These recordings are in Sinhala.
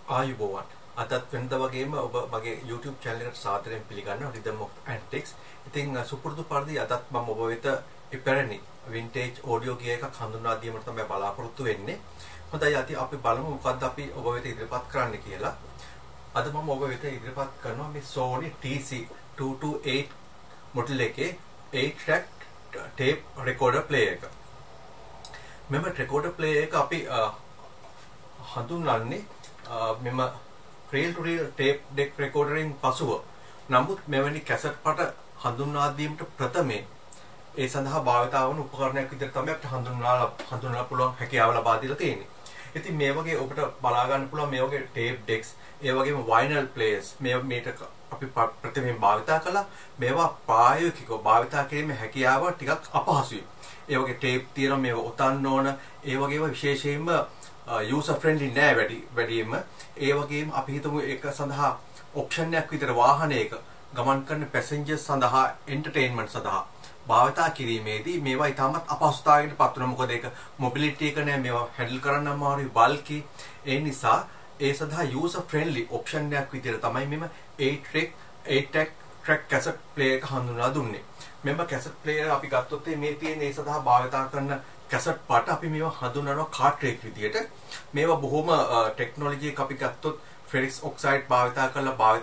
ආයුබෝවන් අදත් වෙනද වගේම ඔබ මගේ YouTube channel එකට සාදරයෙන් පිළිගන්නවා Rhythm of Antics. ඉතින් සුපුරුදු පරිදි අදත් මම ඔබ වෙත ඉපැරණි vintage audio gear එකක් හඳුන්වා දීමට තමයි බලාපොරොත්තු වෙන්නේ. හොඳයි අපි බලමු මොකද්ද අපි ඔබ වෙත ඉදිරිපත් කරන්න කියලා. අද මම ඔබ වෙත ඉදිරිපත් කරනවා මේ Sony TC228 model එකේ 8-track tape recorder player එක. මෙම recorder player එක අපි හඳුන්වන්නේ මෙම reel to reel tape deck recordering පසුව. නමුත් මෙවැනි කැසට් පට හඳුන්වා දීමට ප්‍රථමයෙන් ඒ සඳහා භාවිතා වන උපකරණයක් විදිහට තමයි අපිට හඳුන්වන්න පුළුවන් හැකියාව ලබා දීලා තියෙන්නේ. ඉතින් මේ වගේ ඔබට බලා ගන්න පුළුවන් මේ වගේ tape decks, ඒ වගේම vinyl players මේට අපි ප්‍රථමයෙන් භාවිතා කළා. මේවා ප්‍රායෝගිකව භාවිතා කිරීමේ හැකියාව ටිකක් අපහසුයි. ඒ වගේ tape තියෙනවා මේව ඔතන්න ඕන. ඒ වගේම විශේෂයෙන්ම user friendly නෑ වැඩියෙන්ම. ඒ වගේම අපි හිතමු ඒක සඳහා ඔප්ෂන් එකක් විතර වාහනයක ගමන් කරන passengers සඳහා entertainment සඳහා භාවිතා කිරීමේදී මේවා ඉතාමත් අපහසුතාවයකට පත් වෙනවා. මොකද ඒක mobility එක නෑ, මේවා handle කරන්න අමාරුයි, bulky. ඒ නිසා ඒ සඳහා user friendly ඔප්ෂන් එකක් විදිහට තමයි මෙම 8-track cassette player එක හඳුන්වලා දුන්නේ. මෙම cassette player අපි ගත්තොත් මේ තියෙන ඒ සඳහා භාවිතා කරන cassette පාට අපි මේවා හඳුන්වනවා cartridge විදිහට. මේවා බොහොම technology එක අපි ගත්තොත් ferrous oxide භාවිතා කරලා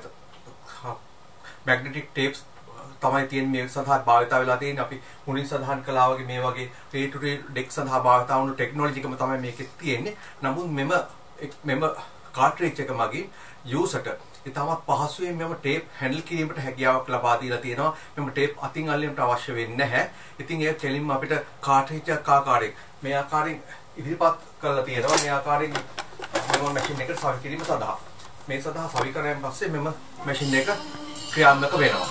magnetic tapes තමයි තියෙන මේ සඳහා භාවිතා වෙලා තියෙන්නේ. අපි මුලින් සඳහන් කළා වගේ මේ වගේ reel to reel deck සඳහා භාවිතා වුණු technology එකම තමයි මේකෙත් තියෙන්නේ. නමුත් මෙම cartridge එක මගින් userට ඉතාමත් පහසුවෙන් මෙම tape handle කිරීමට හැකියාවක් ලබා දීලා තියෙනවා. මෙම tape අතින් අල්ලීමට අවශ්‍ය වෙන්නේ නැහැ. ඉතින් ඒක කෙලින්ම අපිට cartridge එකක් ආකාරයෙන් මේ ආකාරයෙන් ඉදිරිපත් කරලා තියෙනවා. මේ ආකාරයෙන් මෙම machine එකට සවි කිරීම සඳහා. මේ සඳහා සවි කරාන් පස්සේ මෙම machine එක ක්‍රියාත්මක වෙනවා.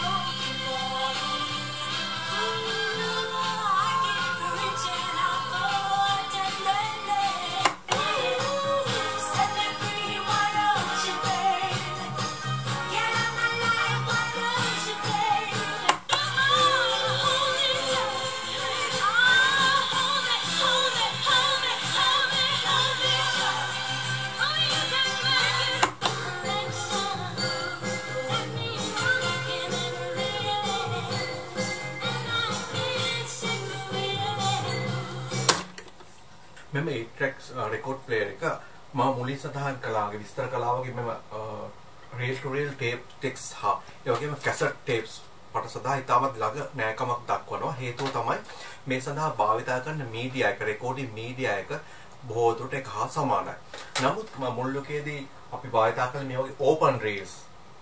මෙම 8-track record player එක මම මුලින් සඳහන් කළා වගේ විස්තර කළා වගේ මෙම reel to reel tape decks හා ඒ වගේම cassette tapes පට සඳහා ඉතාමත් ළඟ නෑකමක් දක්වනවා. හේතුව තමයි මේ සඳහා භාවිතා කරන media එක, recording media එක බොහෝ දුරට එක හා සමානයි. නමුත් මුල් ලෝකයේදී අපි භාවිතා කරන මේ වගේ open reels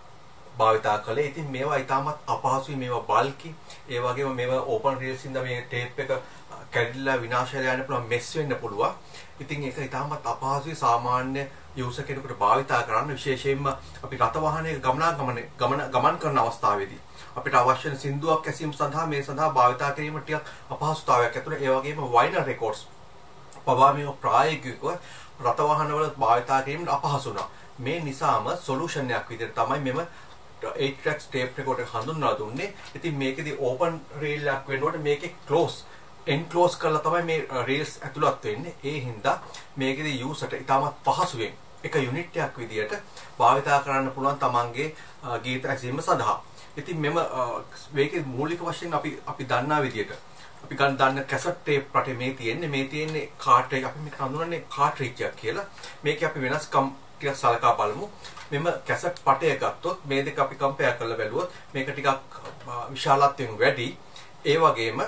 භාවිතා කළේ. ඉතින් මේවා ඉතාමත් අපහසුයි, මේවා bulky. ඒ වගේම මේවා open reels ඉඳලා මේ tape එක කැඩිලා විනාශ වෙලා යන්න පුළුවන්, මෙස් වෙන්න පුළුවන්. ඉතින් ඒක ඉතාමත් අපහසුයි සාමාන්‍ය යූසර් කෙනෙකුට භාවිතා කරන්න. විශේෂයෙන්ම අපි රථ වාහනයක ගමන් කරන අවස්ථාවේදී අපිට අවශ්‍ය වෙන සින්දුවක් ඇසීම සඳහා මේ සඳහා භාවිතා කිරීම ටිකක් අපහසුතාවයක් ඇතිවෙනවා. ඒ වගේම vinyl records පවා මේ ප්‍රායෝගිකව රථ වාහනවල භාවිතා කිරීමට අපහසු වෙනවා. මේ නිසාම solution එකක් විදිහට තමයි මෙම 8-track tape recorder හඳුන්වලා දුන්නේ. ඉතින් මේකෙදි open reel එකක් වෙනකොට මේකේ enclose කරලා තමයි මේ reels ඇතුළත් වෙන්නේ. ඒ හින්දා මේකෙදි userට ඉතාමත් පහසුවෙන් එක unit එකක් විදියට භාවිතා කරන්න පුළුවන් තමන්ගේ ගීත ඇසීම සඳහා. ඉතින් මේකේ මූලික වශයෙන් අපි දන්නා විදියට අපි දන්න cassette tape රටේ මේ තියෙන්නේ cartridge. අපි මේක හඳුනන්නේ cartridge එකක් කියලා. මේකේ අපි වෙනස්කම් ටිකක් සලකා බලමු. මෙම cassette පටය ගත්තොත් මේ දෙක අපි compare කරලා බැලුවොත් මේක ටිකක් විශාලත්වයෙන් වැඩි. ඒ වගේම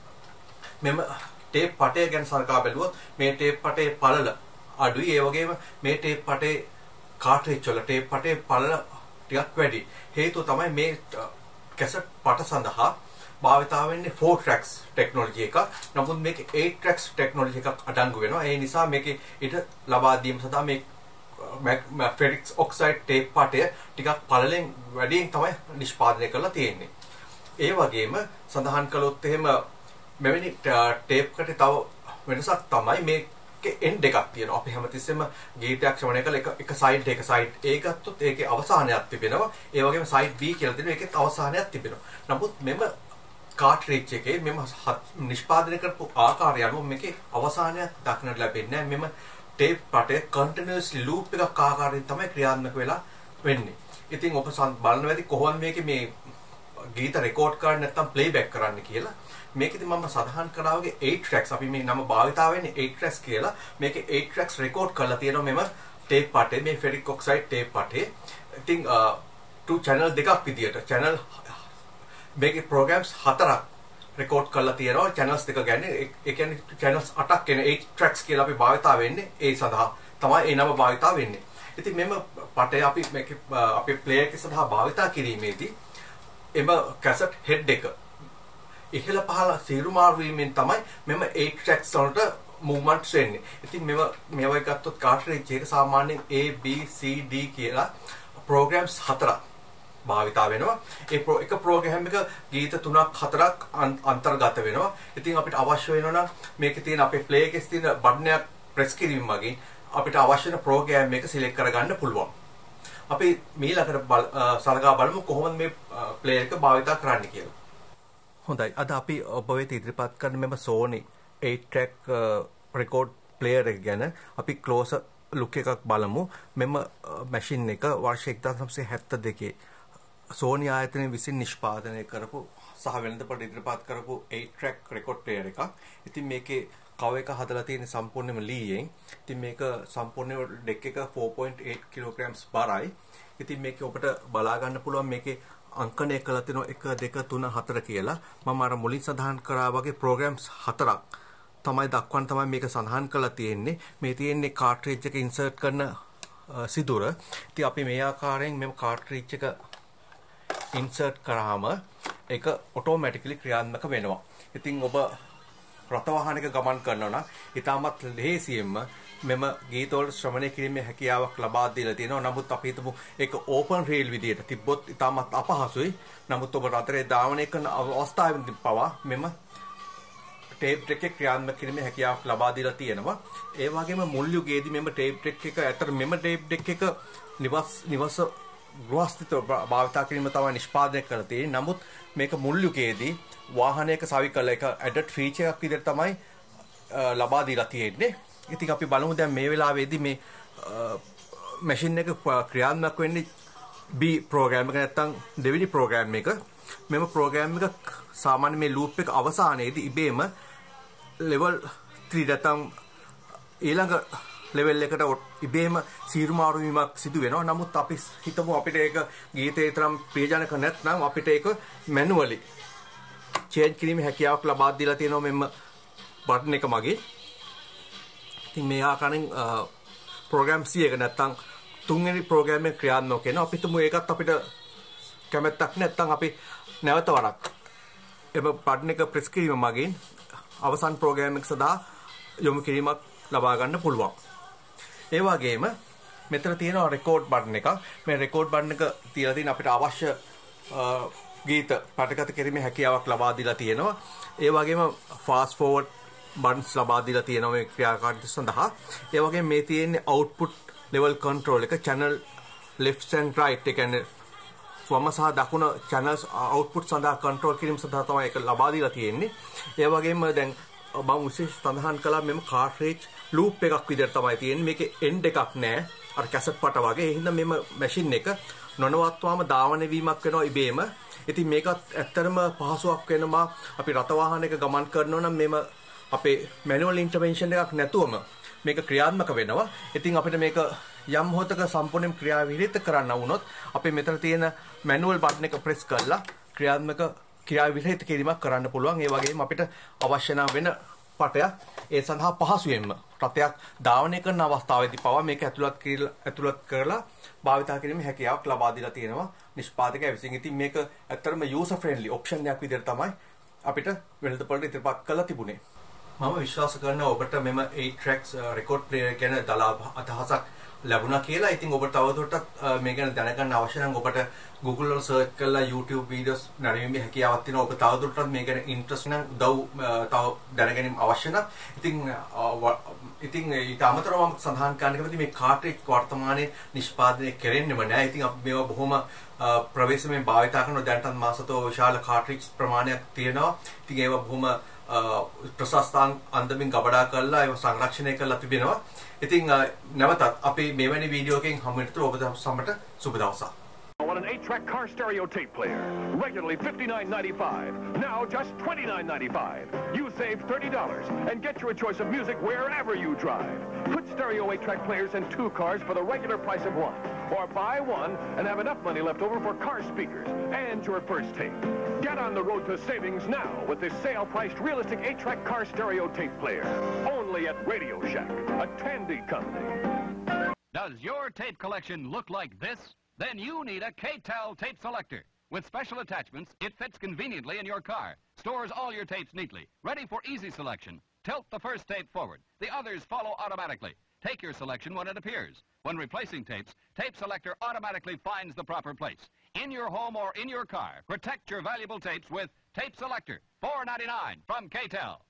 මෙම tape පටය ගැන සලකා බැලුවොත් මේ tape පටේ පළල අඩුයි. ඒ වගේම මේ tape පටේ cartridge වල tape පටේ පළල ටිකක් වැඩි. හේතුව තමයි මේ cassette පට සඳහා භාවිතා වෙන්නේ 4 tracks technology එකක්. නමුත් මේකේ 8 tracks technology එකක් අඩංගු වෙනවා. ඒ නිසා මේකේ ඊට ලබා දීම සඳහා මේ ferrous oxide tape පටය ටිකක් පළලෙන් වැඩියෙන් තමයි නිෂ්පාදනය කරලා තියෙන්නේ. ඒ වගේම සඳහන් කළොත් එහෙම මෙවැනි tape එකට තව වෙනසක් තමයි මේකේ end එකක් තියෙනවා. අපි හැමතිස්සෙම ගීතයක් ශ්‍රවණය කළ එක side A ගත්තොත් ඒකේ අවසානයක් තිබෙනවා. ඒ වගේම side B කියලා තියෙනවා. ඒකෙත් අවසානයක් තිබෙනවා. නමුත් මෙම cartridge එකේ නිෂ්පාදනය කරපු ආකාරය අනුව මේකේ අවසානයක් දක්නට ලැබෙන්නේ නැහැ. මෙම ටේප් පටේ කන්ටිනියස්ලි ලූප් එකක් ආකාරයෙන් තමයි ක්‍රියාත්මක වෙලා වෙන්නේ. ඉතින් ඔබ බලන්න වැඩි කොහොමද මේකේ මේ ගීත රෙකෝඩ් කරන්න නැත්නම් ප්ලේබැක් කරන්න කියලා. මේකෙදි මම සඳහන් කළා වගේ 8 tracks අපි මේ නම භාවිතා වෙන්නේ 8 tracks කියලා. මේකේ 8 tracks රෙකෝඩ් කරලා තියෙනවා මෙම ටේප් පටේ මේ ෆෙරික් ඔක්සයිඩ් ටේප් පටේ. ඉතින් channel දෙකක් විදියට channel මේකේ programs 4ක් රෙකෝඩ් කරලා තියෙනවා channels දෙක ගැන. ඒ කියන්නේ channels 8ක් කියන 8 tracks කියලා අපි භාවිතා වෙන්නේ ඒ සඳහා තමයි ඒ නම භාවිතා වෙන්නේ. ඉතින් මෙම පටේ අපි මේකේ අපේ ප්ලේයර් එක සඳහා භාවිතා කිරීමේදී එම කැසට් හෙඩ් එක ඉහළ පහළ සීරු මාරු වීමෙන් තමයි මෙම 8 tracks වලට मूवमेंट्स වෙන්නේ. ඉතින් මේවා ගත්තොත් කාට්රිජ් එක සාමාන්‍යයෙන් A B C D කියලා programs 4ක් භාවිතා වෙනවා. ඒ එක program එක ගීත 3ක් 4ක් අන්තර්ගත වෙනවා. ඉතින් අපිට අවශ්‍ය වෙනවා නම් මේකේ තියෙන අපේ play එකේ තියෙන බටන් එක press කිරීම මගින් අපිට අවශ්‍ය වෙන program එක select කරගන්න පුළුවන්. අපි ඊළඟට සලකා බලමු කොහොමද මේ player එක භාවිතා කරන්න කියලා. හොඳයි. අද අපි ඔබ වෙත ඉදිරිපත් කරන මෙම Sony 8 track record player එක ගැන අපි close look එකක් බලමු. මෙම machine එක වර්ෂ 1972 Sony ආයතනය විසින් නිෂ්පාදනය කරපු සහ වෙළඳපොළ ඉදිරිපත් කරපු 8 track record player එකක්. ඉතින් මේකේ කව එක හදලා තියෙන සම්පූර්ණයෙන්ම ලීයෙන්. ඉතින් මේක සම්පූර්ණයෙන්ම ඩෙක් එක 4.8 kilograms බරයි. ඉතින් මේකේ ඔබට බලා ගන්න පුළුවන් මේකේ අංකණය කරලා තියෙනවා 1 2 3 4 කියලා. මම අර මුලින් සඳහන් කරා වගේ programs 4ක් තමයි දක්වන්න තමයි මේක සඳහන් කරලා තියෙන්නේ. මේ තියෙන්නේ cartridge එක insert කරන සිදුර. ඉතින් අපි මේ ආකාරයෙන් මෙම cartridge එක insert කරාම ඒක automatically ක්‍රියාත්මක වෙනවා. ඉතින් ඔබ රත වාහනයක ගමන් කරනවා නම් ඊටමත් ලේසියෙන්ම මෙම ගීත වල ශ්‍රවණය කිරීමේ හැකියාවක් ලබා දීලා තියෙනවා. නමුත් අපි හිතමු ඒක ඕපන් රේල් විදියට තිබ්බොත් ඊටමත් අපහසුයි. නමුත් ඔබ රටේ ධාවනය කරන අවස්ථාවෙදී පවා මෙම ටේප් ඩෙක් එක ක්‍රියාත්මක කිරීමේ හැකියාවක් ලබා දීලා තියෙනවා. ඒ වගේම මුල් යුගයේදී මෙම ටේප් ඩෙක් එක ඇතර මෙම ටේප් ඩෙක් එක නිවස ගෘහස්ථිත භාවිතා කිරීම තමයි නිෂ්පාදනය කරලා තියෙන්නේ. නමුත් මේක මුල් යුගයේදී වාහනයක සවි කළ එක ඇඩඩ් ෆීචර් එකක් විදිහට තමයි ලබා දීලා තියෙන්නේ. ඉතින් අපි බලමු දැන් මේ වෙලාවේදී මේ මැෂින් එක ක්‍රියාත්මක වෙන්නේ B ප්‍රෝග්‍රෑම් එක නැත්නම් දෙවෙනි ප්‍රෝග්‍රෑම් එක. මෙම ප්‍රෝග්‍රෑම් එක සාමාන්‍ය මේ ලූප් එක අවසානයේදී ඉබේම level 3 නැත්නම් ඊළඟ level එකට ඉබේම සීරු මාරු වීමක් සිදු වෙනවා. නමුත් අපි හිතමු අපිට ඒක ගීතේ තරම් ප්‍රියජනක නැත්නම් අපිට ඒක මැනුවලි චේන්ජ් කිරීමේ හැකියාවක් ලබා දීලා තියෙනවා මෙන්න බටන් එක මගේ. ඉතින් මේ ආකාරයෙන් ප්‍රෝග්‍රෑම් C එක නැත්නම් තුන්වෙනි ප්‍රෝග්‍රෑම් එක ක්‍රියාත්මක වෙනවා. අපි හිතමු ඒකත් අපිට කැමැත්තක් නැත්නම් අපි නැවත වරක් එම බටන් එක ප්‍රෙස් කිරීම මගින් අවසන් ප්‍රෝග්‍රෑම් එක සඳහා යොමු කිරීමක් ලබා ගන්න පුළුවන්. ඒ වගේම මෙතන තියෙනවා රෙකෝඩ් බටන් එකක්. මේ රෙකෝඩ් බටන් එක තියලා තියෙන අපිට අවශ්‍ය ගීත පටගත කිරීමේ හැකියාවක් ලබා දීලා තියෙනවා. ඒ වගේම ෆාස්ට් ෆෝවර්ඩ් බටන්ස් ලබා දීලා තියෙනවා මේ ක්‍රියාකාරීත්වය සඳහා. ඒ වගේම මේ තියෙන්නේ output level control එක channel left and right ඒ කියන්නේ වම සහ දකුණ channels output සඳහා control කිරීම සඳහා තමයි ඒක ලබා දීලා තියෙන්නේ. ඒ වගේම දැන් මම විශේෂ සඳහන් කළා මෙම cartridge loop එකක් විදිහට තමයි තියෙන්නේ. මේකේ end එකක් නැහැ. අර කැසට් පට වගේ. ඒ හින්දා මෙම machine එක නොනවත්වාම ධාවන වීමක් වෙනවා ඉබේම. ඉතින් මේකත් ඇත්තටම පහසුවක් වෙනවා. අපි රත වාහනයක ගමන් කරනවා නම් මෙම අපේ manual intervention එකක් නැතුවම මේක ක්‍රියාත්මක වෙනවා. ඉතින් අපිට මේක යම් මොහොතක සම්පූර්ණයෙන් ක්‍රියා විරහිත කරන්න වුණොත් අපි මෙතන තියෙන manual button එක press කරලා ක්‍රියා විරහිත කිරීමක් කරන්න පුළුවන්. ඒ වගේම අපිට අවශ්‍ය නම් වෙන පටයක් ඒ සඳහා පහසුවෙන්ම රතයක් ධාවනය කරන අවස්ථාවේදී පවා මේක ඇතුළත් කරලා භාවිතා කිරීමේ හැකියාවක් ලබා දීලා තියෙනවා නිෂ්පාදකයා විසින්. ඉතින් මේක ඇත්තටම user friendly option එකක් විදිහට තමයි අපිට වෙළඳපොළට ඉදිරිපත් කරලා තිබුණේ. මම විශ්වාස කරනවා ඔබට මෙම 8 tracks record player ගැන දලා අදහසක් ලැබුණා කියලා. ඉතින් ඔබට තවදුරටත් මේ ගැන දැනගන්න අවශ්‍ය නම් ඔබට Google වල search කරලා YouTube videos නැරඹීමේ හැකියාවක් තියෙනවා. ඔබ තවදුරටත් මේ ගැන interest නම් තව දැනගැනීම අවශ්‍ය නම් ඉතින් ඊට අමතරව මම සඳහන් කරන්න කැමති මේ cartridge වර්තමානයේ නිෂ්පාදනය කෙරෙන්නේම නැහැ. ඉතින් අපි මේවා බොහොම ප්‍රවේශමෙන් භාවිත කරන දැනටත් මාසතෝ විශාල cartridge ප්‍රමාණයක් තියෙනවා. ඉතින් ඒවා බොහොම ප්‍රශස්ත අන්දමින් ගබඩා කරලා ඒව සංරක්ෂණය කරලා තිබෙනවා. ඉතින් නැවතත් අපි මෙවැනි වීඩියෝ එකකින් හමු වෙනතුරු ඔබ සම්මට සුබ දවසක්. On an 8-track car stereo tape player, regularly $59.95, now just $29.95. You save $30 and get your choice of music wherever you drive. Put stereo 8-track players in 2 cars for the regular price of 1, or buy 1 and have enough money left over for car speakers and your first tape. Get on the road to savings now with this sale-priced realistic 8-track car stereo tape player. Only at Radio Shack, a Tandy company. Does your tape collection look like this? Then you need a K-Tel tape selector. With special attachments, it fits conveniently in your car, stores all your tapes neatly, ready for easy selection. Tilt the first tape forward. The others follow automatically. Take your selection when it appears. When replacing tapes, Tape Selector automatically finds the proper place. In your home or in your car, protect your valuable tapes with Tape Selector, $4.99 from K-Tel.